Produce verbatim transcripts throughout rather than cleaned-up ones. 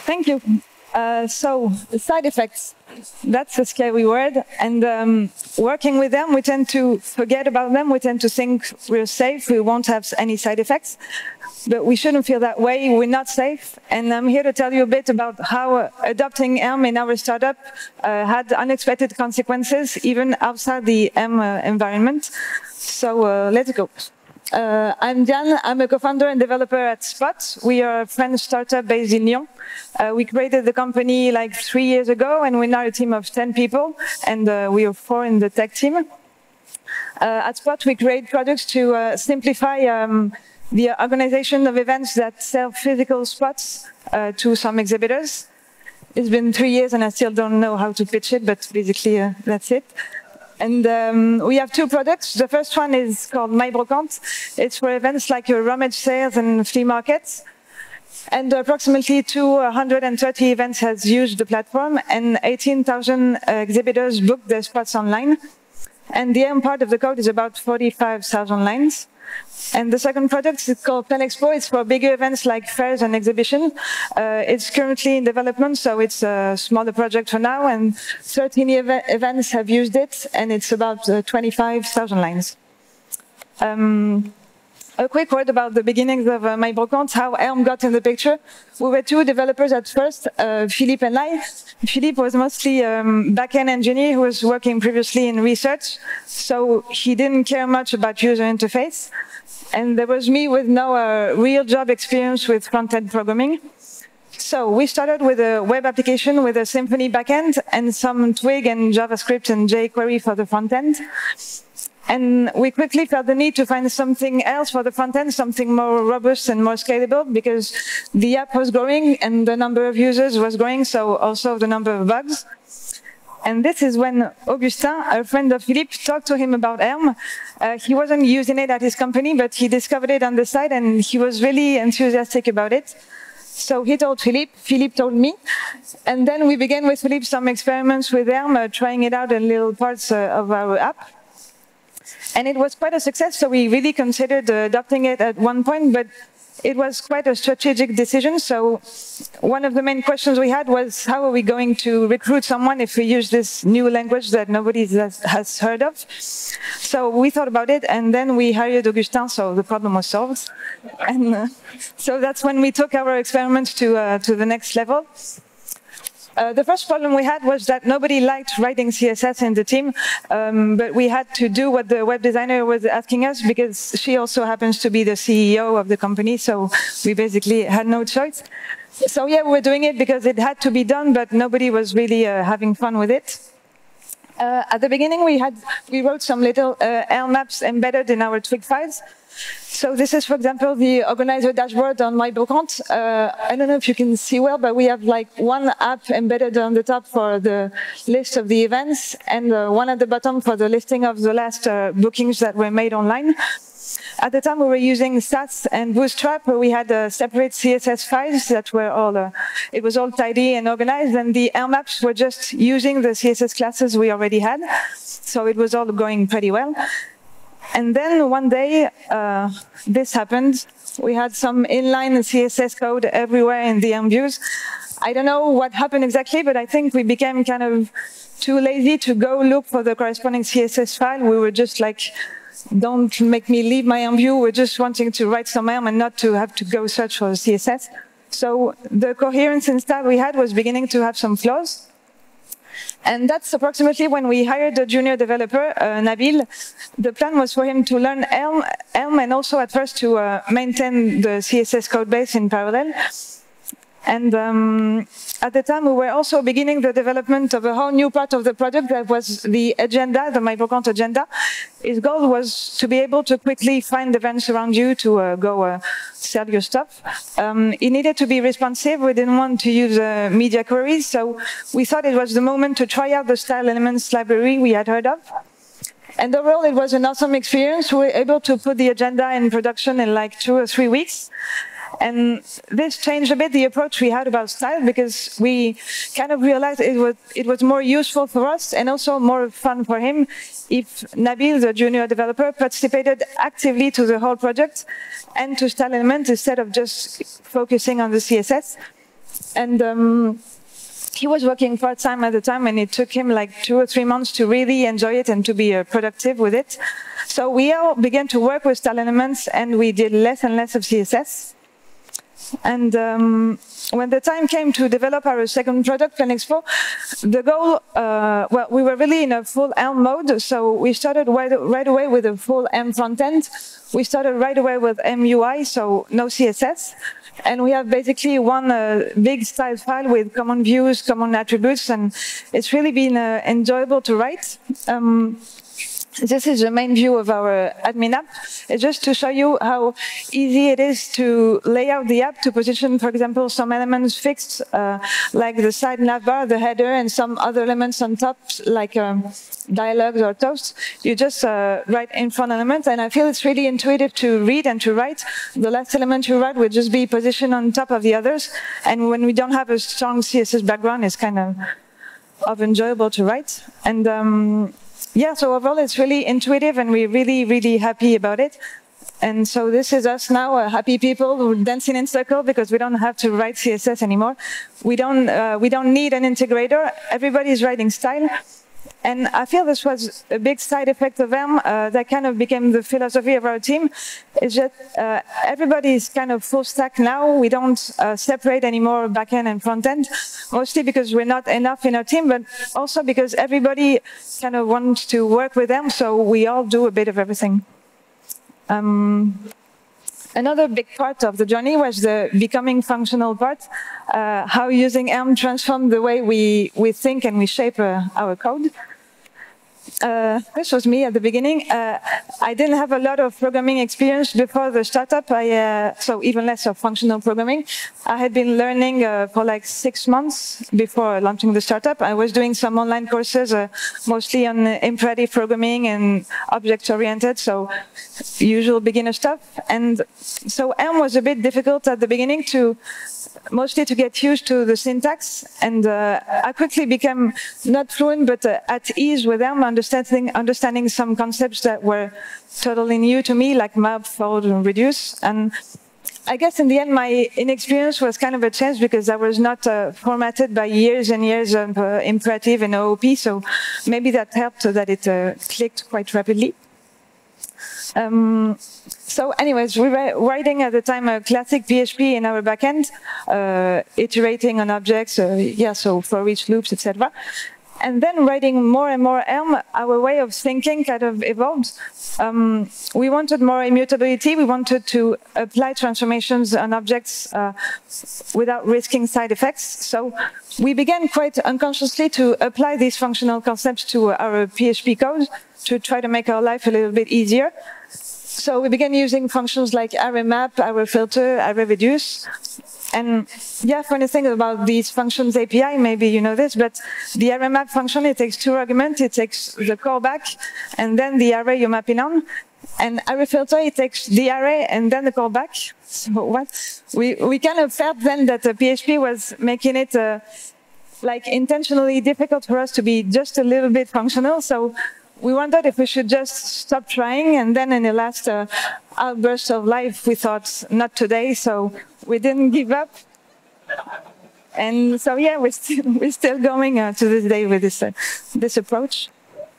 Thank you. Uh, so, side effects, that's a scary word. And um, working with them, we tend to forget about them. We tend to think we're safe, we won't have any side effects. But we shouldn't feel that way. We're not safe. And I'm here to tell you a bit about how uh, adopting Elm in our startup uh, had unexpected consequences, even outside the Elm uh, environment. So uh, let's go. Uh, I'm Diane. I'm a co-founder and developer at Spot. We are a French startup based in Lyon. Uh, we created the company like three years ago, and we're now a team of ten people, and uh, we are four in the tech team. Uh, at Spot, we create products to uh, simplify um, the organization of events that sell physical spots uh, to some exhibitors. It's been three years, and I still don't know how to pitch it, but basically uh, that's it. And um, we have two products. The first one is called My Brocante. It's for events like uh, rummage sales and flea markets. And approximately two hundred thirty events has used the platform, and eighteen thousand uh, exhibitors booked their spots online. And the Elm part of the code is about forty-five thousand lines. And the second product is called Plan Expo. It's for bigger events like fairs and exhibitions. Uh, it's currently in development, so it's a smaller project for now, and thirteen ev events have used it, and it's about uh, twenty-five thousand lines. Um, a quick word about the beginnings of uh, My Brocante, how Elm got in the picture. We were two developers at first, uh, Philippe and I. Philippe was mostly a um, back-end engineer who was working previously in research, so he didn't care much about user interface. And there was me with no uh, real job experience with front-end programming. So we started with a web application with a Symfony backend and some Twig and JavaScript and jQuery for the front-end. And we quickly felt the need to find something else for the front-end, something more robust and more scalable, because the app was growing and the number of users was growing, so also the number of bugs. And this is when Augustin, a friend of Philippe, talked to him about Elm. Uh, he wasn't using it at his company, but he discovered it on the side, and he was really enthusiastic about it. So he told Philippe, Philippe told me, and then we began with Philippe some experiments with Elm, uh, trying it out in little parts uh, of our app. And it was quite a success, so we really considered uh, adopting it at one point, but it was quite a strategic decision. So one of the main questions we had was, how are we going to recruit someone if we use this new language that nobody has heard of? So we thought about it, and then we hired Augustin, so the problem was solved. And uh, so that's when we took our experiments to, uh, to the next level. Uh, the first problem we had was that nobody liked writing C S S in the team, um, but we had to do what the web designer was asking us, because she also happens to be the C E O of the company, so we basically had no choice. So yeah, we were doing it because it had to be done, but nobody was really uh, having fun with it. Uh, at the beginning, we had we wrote some little uh, Elm maps embedded in our Twig files. So this is, for example, the organizer dashboard on My Brocante. Uh, I don't know if you can see well, but we have like one app embedded on the top for the list of the events, and uh, one at the bottom for the listing of the last uh, bookings that were made online. At the time, we were using Stats and Bootstrap, where we had uh, separate C S S files that were all, uh, it was all tidy and organized, and the Elm maps were just using the C S S classes we already had. So it was all going pretty well. And then one day, uh, this happened. We had some inline C S S code everywhere in the Elm views. I don't know what happened exactly, but I think we became kind of too lazy to go look for the corresponding C S S file. We were just like, don't make me leave my Elm view. We're just wanting to write some Elm and not to have to go search for C S S. So the coherence and style we had was beginning to have some flaws. And that's approximately when we hired a junior developer, uh, Nabil. The plan was for him to learn Elm, Elm and also at first to uh, maintain the C S S code base in parallel. And um, at the time, we were also beginning the development of a whole new part of the project that was the agenda, the My Brocante agenda. His goal was to be able to quickly find events around you to uh, go uh, sell your stuff. Um, it needed to be responsive. We didn't want to use uh, media queries, so we thought it was the moment to try out the style elements library we had heard of. And overall, it was an awesome experience. We were able to put the agenda in production in like two or three weeks. And this changed a bit the approach we had about style, because we kind of realized it was, it was more useful for us and also more fun for him if Nabil, the junior developer, participated actively to the whole project and to style elements instead of just focusing on the C S S. And um, he was working part-time at the time, and it took him like two or three months to really enjoy it and to be uh, productive with it. So we all began to work with style elements, and we did less and less of C S S. And um, when the time came to develop our second product, Plan Expo, the goal, uh, well, we were really in a full Elm mode, so we started right, right away with a full Elm front end. We started right away with M U I, so no C S S. And we have basically one uh, big style file with common views, common attributes, and it's really been uh, enjoyable to write. Um, This is the main view of our admin app. It's just to show you how easy it is to lay out the app, to position, for example, some elements fixed, uh, like the side navbar, the header, and some other elements on top, like um, dialogues or toasts. You just uh, write in front elements, and I feel it's really intuitive to read and to write. The last element you write will just be positioned on top of the others, and when we don't have a strong C S S background, it's kind of, of enjoyable to write. And um, yeah, so overall it's really intuitive, and we're really, really happy about it. And so this is us now, uh, happy people dancing in circle because we don't have to write C S S anymore. We don't, uh, we don't need an integrator. Everybody's writing style. And I feel this was a big side effect of Elm uh, that kind of became the philosophy of our team. Is that uh, everybody is kind of full stack now. We don't uh, separate anymore backend and front end, mostly because we're not enough in our team, but also because everybody kind of wants to work with them, so we all do a bit of everything. Um, Another big part of the journey was the becoming functional part, uh, how using Elm transformed the way we, we think and we shape uh, our code. Uh, this was me at the beginning. Uh, I didn't have a lot of programming experience before the startup, I, uh, so even less of functional programming. I had been learning uh, for like six months before launching the startup. I was doing some online courses, uh, mostly on uh, imperative programming and object-oriented, so usual beginner stuff. And so Elm was a bit difficult at the beginning to mostly to get used to the syntax, and uh, I quickly became not fluent but uh, at ease with Elm, understanding understanding some concepts that were totally new to me, like map, fold, and reduce. And I guess in the end my inexperience was kind of a chance because I was not uh, formatted by years and years of uh, imperative and O O P, so maybe that helped so that it uh, clicked quite rapidly. Um, so anyways, we were writing at the time a classic P H P in our backend, uh, iterating on objects, uh, yeah, so for each loops, et cetera. And then writing more and more Elm, our way of thinking kind of evolved. Um, we wanted more immutability. We wanted to apply transformations on objects uh, without risking side effects. So we began quite unconsciously to apply these functional concepts to our P H P code to try to make our life a little bit easier. So we began using functions like array map, array filter, array reduce. And yeah, funny thing about these functions A P I, maybe you know this, but the array map function, it takes two arguments. It takes the callback and then the array you're mapping on. And array filter, it takes the array and then the callback. So what? We, we kind of felt then that the P H P was making it uh, like intentionally difficult for us to be just a little bit functional. So we wondered if we should just stop trying, and then in the last uh, outburst of life, we thought, not today, so we didn't give up. And so, yeah, we're still, we're still going uh, to this day with this, uh, this approach.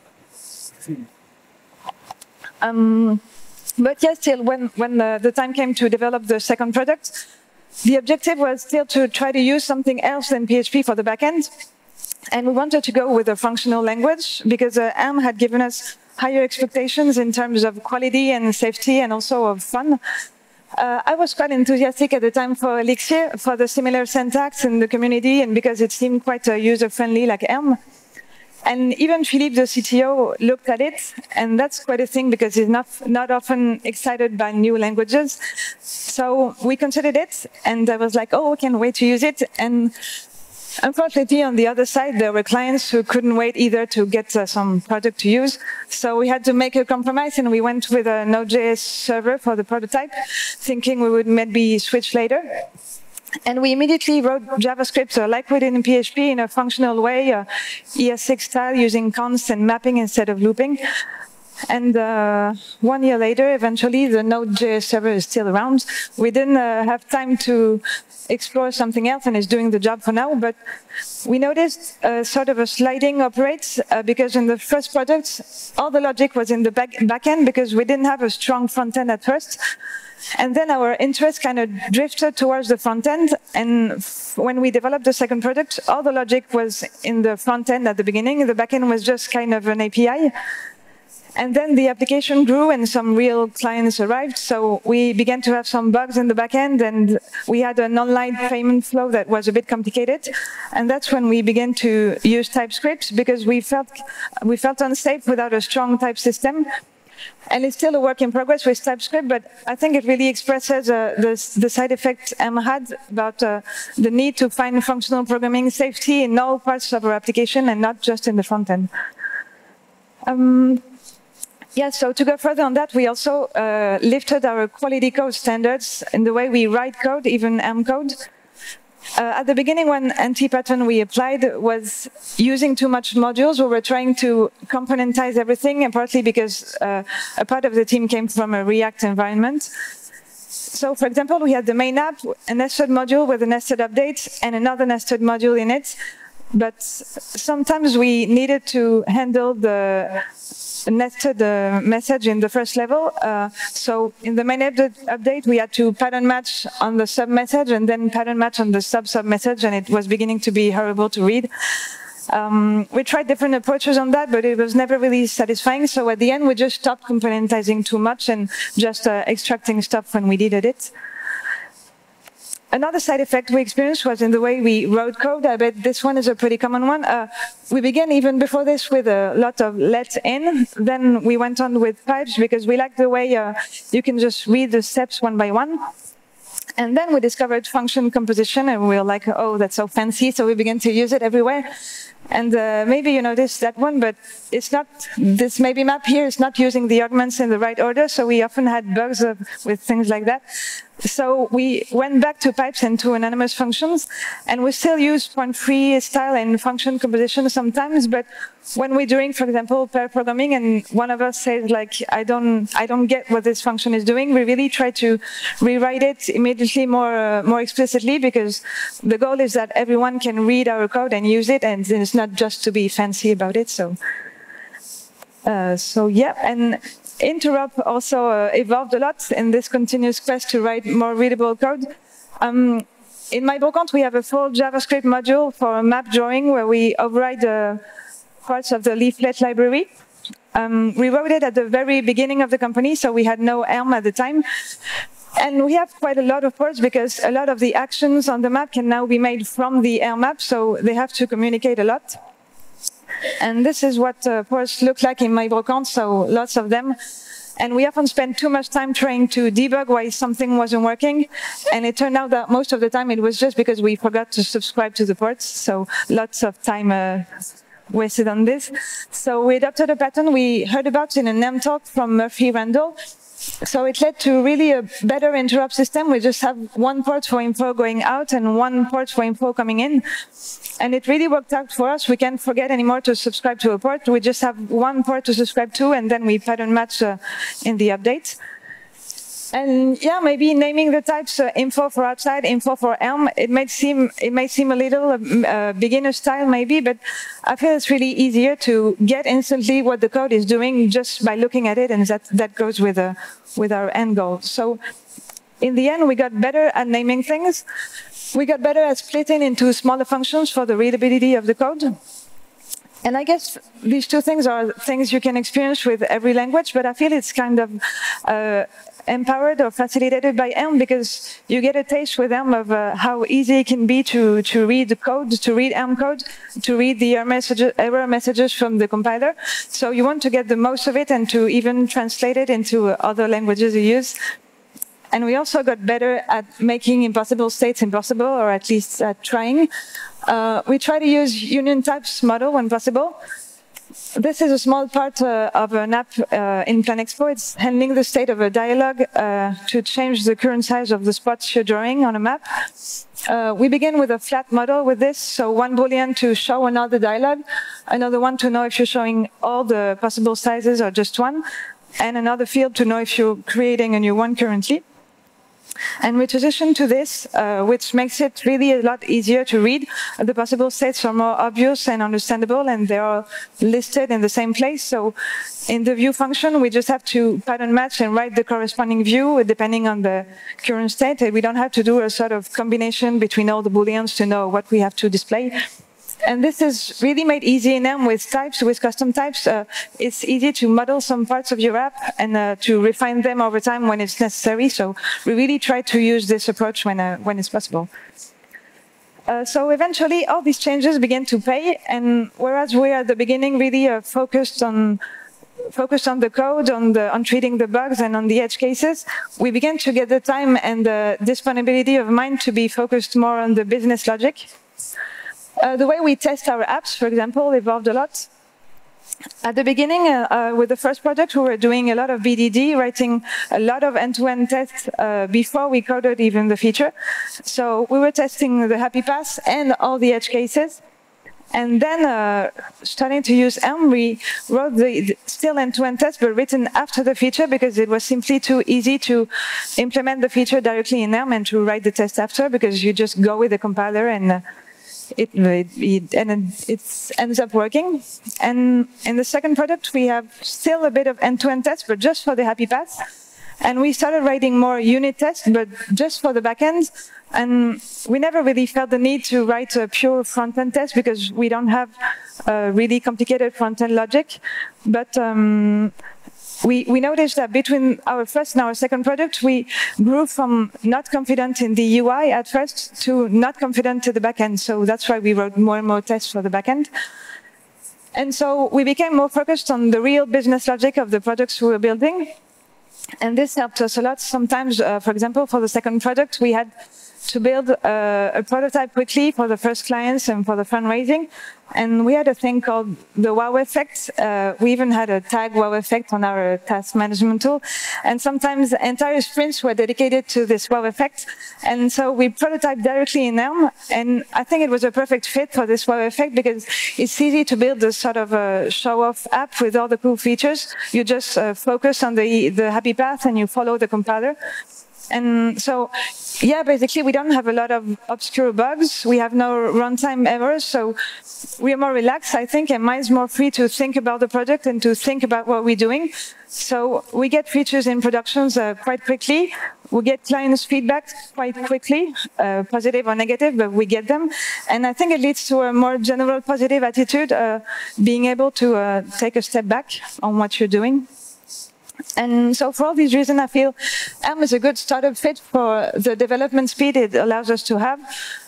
Um, but yeah, still, when, when the, the time came to develop the second product, the objective was still to try to use something else than P H P for the backend. And we wanted to go with a functional language because uh, Elm had given us higher expectations in terms of quality and safety and also of fun. Uh, I was quite enthusiastic at the time for Elixir, for the similar syntax in the community and because it seemed quite uh, user-friendly like Elm. And even Philippe, the C T O, looked at it, and that's quite a thing because he's not, not often excited by new languages. So we considered it, and I was like, oh, I can't wait to use it. And unfortunately, on the other side, there were clients who couldn't wait either to get uh, some product to use. So we had to make a compromise, and we went with a Node.js server for the prototype, thinking we would maybe switch later. And we immediately wrote JavaScript, uh, like we did in P H P, in a functional way, uh, E S six style, using const and mapping instead of looping. And uh, one year later, eventually, the Node.js server is still around. We didn't uh, have time to explore something else, and it's doing the job for now. But we noticed uh, sort of a sliding operates uh, because in the first product, all the logic was in the back, back end because we didn't have a strong front end at first. And then our interest kind of drifted towards the front end. And when we developed the second product, all the logic was in the front end at the beginning. The back end was just kind of an A P I. And then the application grew and some real clients arrived. So we began to have some bugs in the back end, and we had an online payment flow that was a bit complicated. And that's when we began to use TypeScript because we felt, we felt unsafe without a strong type system. And it's still a work in progress with TypeScript, but I think it really expresses uh, the, the side effect Emma had about uh, the need to find functional programming safety in all parts of our application and not just in the front end. Um, yeah, so to go further on that, we also uh, lifted our quality code standards in the way we write code, even M code. Uh, at the beginning, when anti-pattern we applied was using too much modules. We were trying to componentize everything, and partly because uh, a part of the team came from a React environment. So, for example, we had the main app, a nested module with a nested update, and another nested module in it. But sometimes we needed to handle the nested uh, message in the first level. Uh, so in the main update, we had to pattern match on the sub message and then pattern match on the sub sub message, and it was beginning to be horrible to read. Um, we tried different approaches on that, but it was never really satisfying. So at the end, we just stopped componentizing too much and just uh, extracting stuff when we needed it. Another side effect we experienced was in the way we wrote code. I bet this one is a pretty common one. Uh, we began even before this with a lot of let in. Then we went on with pipes because we liked the way uh, you can just read the steps one by one. And then we discovered function composition, and we were like, oh, that's so fancy. So we began to use it everywhere. And uh, maybe you noticed that one, but it's not, this maybe map here is not using the arguments in the right order. So we often had bugs of, with things like that. So we went back to pipes and to anonymous functions, and we still use point-free style and function composition sometimes. But when we're doing, for example, pair programming, and one of us says like, I don't, I don't get what this function is doing, we really try to rewrite it immediately more, uh, more explicitly, because the goal is that everyone can read our code and use it, and it's not just to be fancy about it. So, uh, so yeah, and Interop also uh, evolved a lot in this continuous quest to write more readable code. Um, in MyBroCont, we have a full JavaScript module for map drawing where we override uh, parts of the leaflet library. Um, we wrote it at the very beginning of the company, so we had no Elm at the time. And we have quite a lot of ports because a lot of the actions on the map can now be made from the Elm app, so they have to communicate a lot. And this is what uh, ports look like in MyBroCont, so lots of them. And we often spend too much time trying to debug why something wasn't working. And it turned out that most of the time it was just because we forgot to subscribe to the ports. So lots of time uh, wasted on this. So we adopted a pattern we heard about in an M talk from Murphy Randall. So it led to really a better interrupt system. We just have one port for info going out and one port for info coming in. And it really worked out for us. We can't forget anymore to subscribe to a port. We just have one port to subscribe to, and then we pattern match uh, in the updates. And yeah, maybe naming the types uh, info for outside, info for Elm. It may seem it may seem a little uh, beginner style maybe, but I feel it's really easier to get instantly what the code is doing just by looking at it, and that that goes with uh, with our end goal. So in the end, we got better at naming things. We got better at splitting into smaller functions for the readability of the code. And I guess these two things are things you can experience with every language, but I feel it's kind of uh, empowered or facilitated by Elm, because you get a taste with Elm of uh, how easy it can be to, to read the code, to read Elm code, to read the error messages, error messages from the compiler. So you want to get the most of it and to even translate it into other languages you use. And we also got better at making impossible states impossible, or at least at trying. Uh, we try to use union types model when possible. this is a small part uh, of an app uh, in PlanExpo. It's handling the state of a dialogue uh, to change the current size of the spots you're drawing on a map. Uh, we begin with a flat model with this, so one Boolean to show another dialogue, another one to know if you're showing all the possible sizes or just one, and another field to know if you're creating a new one currently. And we transition to this, uh, which makes it really a lot easier to read. The possible states are more obvious and understandable, and they are listed in the same place. So in the view function, we just have to pattern match and write the corresponding view depending on the current state. And we don't have to do a sort of combination between all the Booleans to know what we have to display. And this is really made easy in M with types, with custom types. Uh, it's easy to model some parts of your app and uh, to refine them over time when it's necessary. So we really try to use this approach when, uh, when it's possible. Uh, so eventually, all these changes begin to pay. And whereas we at the beginning really uh, focused on focused on the code, on, the, on treating the bugs and on the edge cases, we began to get the time and the disponibility of mind to be focused more on the business logic. Uh, the way we test our apps, for example, evolved a lot. At the beginning, uh, uh, with the first project, we were doing a lot of B D D, writing a lot of end-to-end tests uh, before we coded even the feature. So we were testing the happy path and all the edge cases. And then, uh, starting to use Elm, we wrote the, the still end-to-end test, but written after the feature because it was simply too easy to implement the feature directly in Elm and to write the test after, because you just go with the compiler and uh, It, it, it, and it ends up working. And in the second product, we have still a bit of end-to-end tests, but just for the happy path. And we started writing more unit tests, but just for the backend. And we never really felt the need to write a pure front-end test because we don't have a really complicated front-end logic. But um, We, we noticed that between our first and our second product, we grew from not confident in the U I at first to not confident to the backend. So that's why we wrote more and more tests for the backend. And so we became more focused on the real business logic of the products we were building. And this helped us a lot. Sometimes, uh, for example, for the second product, we had to build uh, a prototype quickly for the first clients and for the fundraising. And we had a thing called the wow effect. Uh, we even had a tag wow effect on our task management tool. And sometimes entire sprints were dedicated to this wow effect. And so we prototyped directly in Elm. And I think it was a perfect fit for this wow effect because it's easy to build a sort of a show-off app with all the cool features. You just uh, focus on the, the happy path and you follow the compiler. And so, yeah, basically we don't have a lot of obscure bugs. We have no runtime errors. So we are more relaxed, I think, and mine's more free to think about the project and to think about what we're doing. So we get features in productions uh, quite quickly. We get clients' feedback quite quickly, uh, positive or negative, but we get them. And I think it leads to a more general positive attitude, uh, being able to uh, take a step back on what you're doing. And so for all these reasons, I feel Elm is a good startup fit for the development speed it allows us to have.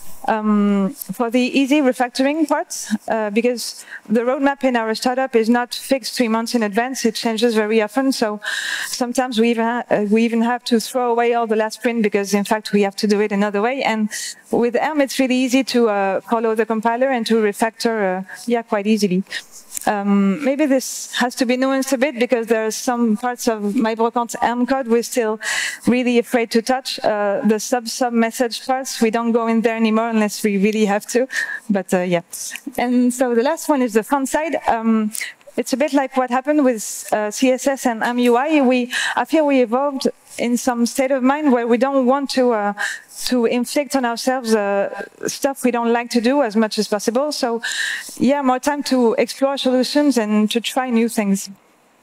Um, for the easy refactoring parts, uh, because the roadmap in our startup is not fixed three months in advance. It changes very often. So sometimes we even, ha uh, we even have to throw away all the last sprint because, in fact, we have to do it another way. And with Elm, it's really easy to uh, follow the compiler and to refactor, uh, yeah, quite easily. Um, maybe this has to be nuanced a bit because there are some parts of my Brocante Elm code we're still really afraid to touch. Uh, the sub-sub message parts, we don't go in there anymore unless we really have to. But uh, yeah. And so the last one is the font side. Um, it's a bit like what happened with uh, C S S and M U I. We, I feel we evolved in some state of mind where we don't want to uh, to inflict on ourselves uh, stuff we don't like to do as much as possible. So, yeah, more time to explore solutions and to try new things.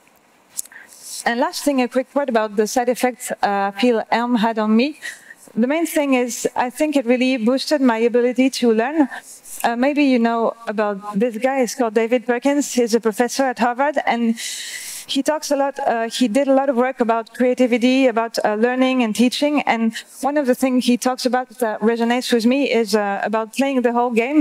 And last thing, a quick word about the side effects uh, I feel Elm had on me. The main thing is I think it really boosted my ability to learn. Uh, maybe you know about this guy. He's called David Perkins. He's a professor at Harvard, and he talks a lot, uh, he did a lot of work about creativity, about uh, learning and teaching. And one of the things he talks about that resonates with me is uh, about playing the whole game.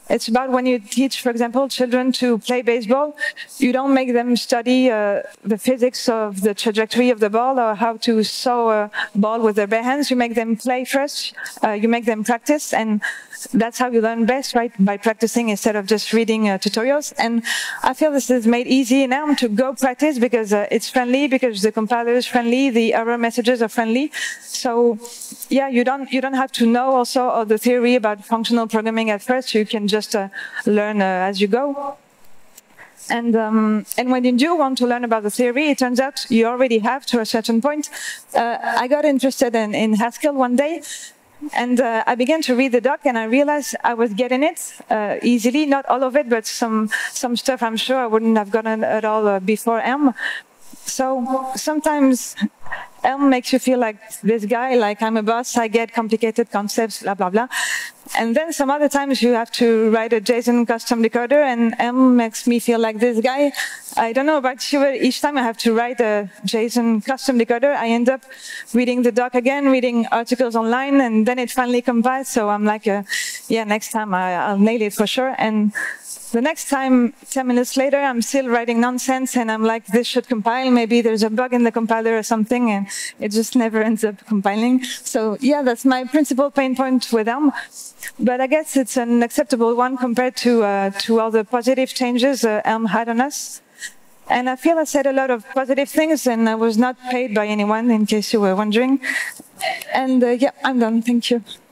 It's about when you teach, for example, children to play baseball, you don't make them study uh, the physics of the trajectory of the ball or how to throw a ball with their bare hands. You make them play first, uh, you make them practice, and that's how you learn best, right? By practicing instead of just reading uh, tutorials. And I feel this is made easy now to go practice because uh, it's friendly, because the compiler is friendly, the error messages are friendly. So yeah, you don't you don't have to know also all the theory about functional programming at first. You can just uh, learn uh, as you go. And um, and when you do want to learn about the theory, it turns out you already have to a certain point. Uh, I got interested in, in Haskell one day. And uh, I began to read the doc, and I realized I was getting it uh, easily. Not all of it, but some some stuff I'm sure I wouldn't have gotten at all uh, before Elm. So sometimes Elm makes you feel like this guy, like I'm a boss, I get complicated concepts, blah, blah, blah. And then some other times you have to write a JSON custom decoder, and Elm makes me feel like this guy. I don't know about you, but each time I have to write a JSON custom decoder, I end up reading the doc again, reading articles online, and then it finally compiles. So I'm like, uh, yeah, next time I, I'll nail it for sure. And the next time, ten minutes later, I'm still writing nonsense, and I'm like, this should compile. Maybe there's a bug in the compiler or something, and it just never ends up compiling. So yeah, that's my principal pain point with Elm. But I guess it's an acceptable one compared to, uh, to all the positive changes uh, Elm had on us. And I feel I said a lot of positive things, and I was not paid by anyone, in case you were wondering. And uh, yeah, I'm done. Thank you.